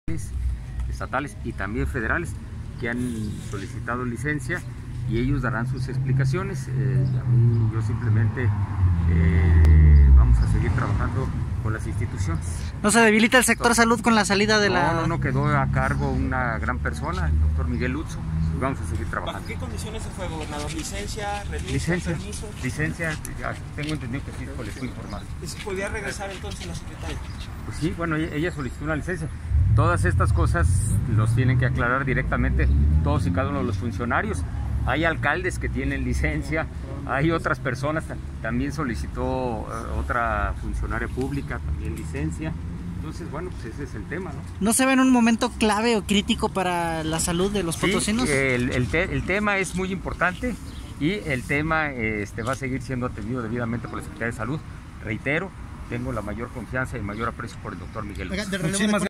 estatales y también federales que han solicitado licencia y ellos darán sus explicaciones. Yo simplemente vamos a seguir trabajando con las instituciones. ¿No se debilita el sector salud con la salida de la...? No, quedó a cargo una gran persona, el doctor Miguel Lutzo, y vamos a seguir trabajando. ¿Bajo qué condiciones se fue, gobernador? ¿Licencia, renuncia, licencia, permiso? Licencia, tengo entendido que sí, les fui informado. ¿Podría regresar entonces la secretaria? Pues sí, bueno, ella solicitó una licencia. Todas estas cosas los tienen que aclarar directamente todos y cada uno de los funcionarios. Hay alcaldes que tienen licencia, hay otras personas, también solicitó otra funcionaria pública, también licencia. Entonces, bueno, pues ese es el tema, ¿no? ¿No se ve en un momento clave o crítico para la salud de los potosinos? El tema es muy importante y el tema va a seguir siendo atendido debidamente por la Secretaría de Salud. Reitero, tengo la mayor confianza y el mayor aprecio por el doctor Miguel.